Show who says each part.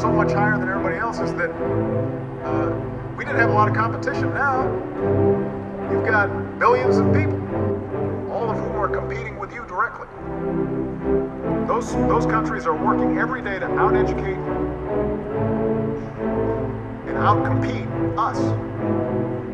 Speaker 1: so much higher than everybody else is that we didn't have a lot of competition. Now you've got billions of people, all of whom are competing with you directly. Those countries are working every day to out-educate and out-compete us.